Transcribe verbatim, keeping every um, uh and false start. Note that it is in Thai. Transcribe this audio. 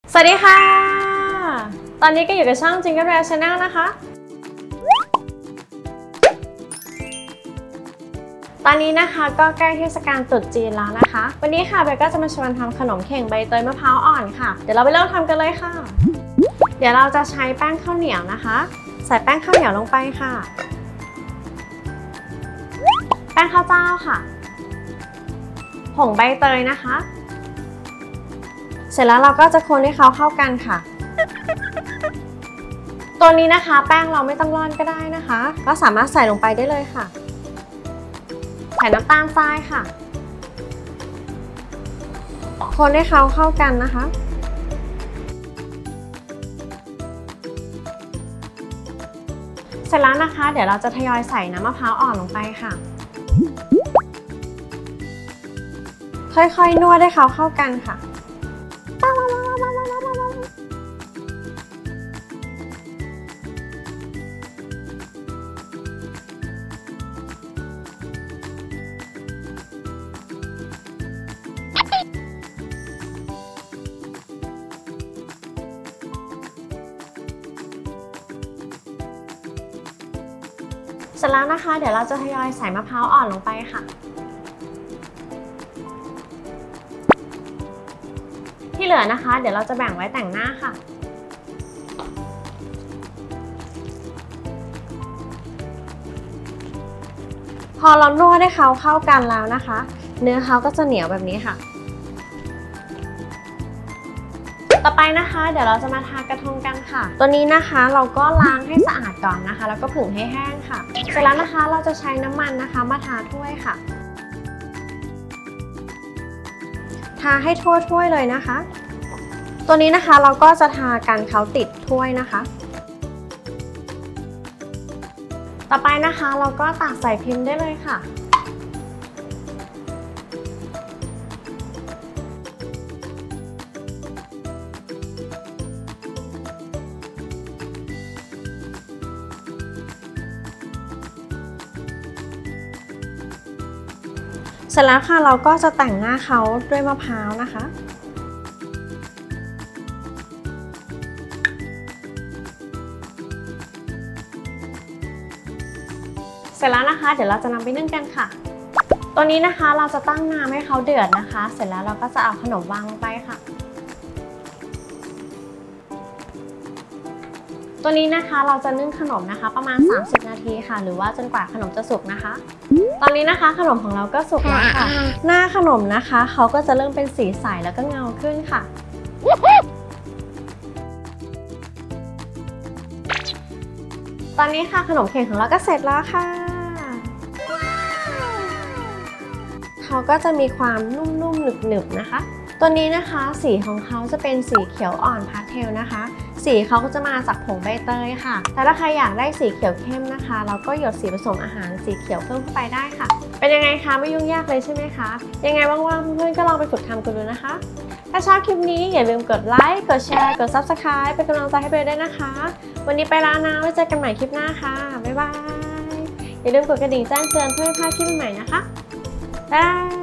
สวัสดีค่ะตอนนี้ก็อยู่กับช่อง Jingle Bell Channel นะคะตอนนี้นะคะก็ใกล้เทศกาลตรุษจีนแล้วนะคะวันนี้ค่ะเบลก็จะมาชวนทำขนมเข่งใบเตยมะพร้าวอ่อนค่ะเดี๋ยวเราไปเริ่มทำกันเลยค่ะเดี๋ยวเราจะใช้แป้งข้าวเหนียวนะคะใส่แป้งข้าวเหนียวลงไปค่ะแป้งข้าวเจ้าค่ะผงใบเตยนะคะเสร็จแล้วเราก็จะคนให้เขาเข้ากันค่ะตัวนี้นะคะแป้งเราไม่ต้องร่อนก็ได้นะคะก็สามารถใส่ลงไปได้เลยค่ะใส่น้ำตาลทรายค่ะคนให้เขาเข้ากันนะคะเสร็จแล้วนะคะเดี๋ยวเราจะทยอยใส่น้ำมะพร้าวอ่อนลงไปค่ะค่อยๆนวดให้เขาเข้ากันค่ะเสร็จแล้วนะคะเดี๋ยวเราจะทยอยใส่มะพร้าวอ่อนลงไปค่ะที่เหลือนะคะเดี๋ยวเราจะแบ่งไว้แต่งหน้าค่ะพอเรานวดให้เขาเข้ากันแล้วนะคะเนื้อเขาก็จะเหนียวแบบนี้ค่ะต่อไปนะคะเดี๋ยวเราจะมาทากระทงกันค่ะตัวนี้นะคะเราก็ล้างให้สะอาดก่อนนะคะแล้วก็ผึ่งให้แห้งค่ะเสร็จแล้วนะคะเราจะใช้น้ำมันนะคะมาทาถ้วยค่ะทาให้ทั่วถ้วยเลยนะคะตัวนี้นะคะเราก็จะทากันเขาติดถ้วยนะคะต่อไปนะคะเราก็ตักใส่พิมพ์ได้เลยค่ะเสร็จแล้วค่ะเราก็จะแต่งหน้าเขาด้วยมะพร้าวนะคะเสร็จแล้วนะคะเดี๋ยวเราจะนำไปนึ่งกันค่ะตัวนี้นะคะเราจะตั้งน้ำให้เขาเดือดนะคะเสร็จแล้วเราก็จะเอาขนมวางลงไปค่ะตัวนี้นะคะเราจะนึ่งขนมนะคะประมาณสามสิบนาทีค่ะหรือว่าจนกว่าขนมจะสุกนะคะตอนนี้นะคะขนมของเราก็สุกแล้วค่ะหน้าขนมนะคะเขาก็จะเริ่มเป็นสีใสแล้วก็เงาขึ้นค่ะตอนนี้ค่ะขนมเข่งของเราก็เสร็จแล้วค่ะเขาก็จะมีความนุ่มๆหนึบๆนะคะตัวนี้นะคะสีของเขาจะเป็นสีเขียวอ่อนพาสเทลนะคะสีเขาก็จะมาจากผงใบเตยค่ะแต่ถ้าใครอยากได้สีเขียวเข้มนะคะเราก็หยดสีผสมอาหารสีเขียวเพิ่มเข้าไปได้ค่ะเป็นยังไงคะไม่ยุ่งยากเลยใช่ไหมคะยังไงว่างๆเพื่อนๆก็ลองไปฝึกทำกันดูนะคะถ้าชอบคลิปนี้อย่าลืมกดไลค์กดแชร์กด ซับสไครบ์ เป็นกำลังใจให้เบลด้วยนะคะวันนี้ไปแล้วนะไว้เจอกันใหม่คลิปหน้าค่ะบ๊ายบายอย่าลืมกดกระดิ่งแจ้งเตือนเพื่อไม่พลาดคลิปใหม่นะคะบ๊ายบาย